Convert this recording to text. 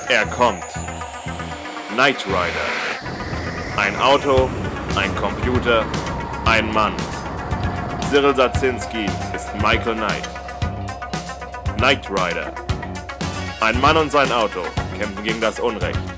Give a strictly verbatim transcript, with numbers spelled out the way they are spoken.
Er kommt. Knight Rider. Ein Auto, ein Computer, ein Mann. Cyril Sadzinski ist Michael Knight. Knight Rider. Ein Mann und sein Auto kämpfen gegen das Unrecht.